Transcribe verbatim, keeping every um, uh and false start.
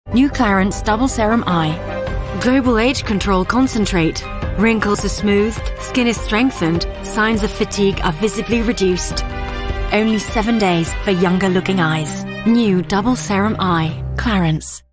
New Clarence Double Serum Eye. Global Age Control Concentrate. Wrinkles are smoothed, skin is strengthened, signs of fatigue are visibly reduced. Only seven days for younger looking eyes. New Double Serum Eye. Clarence.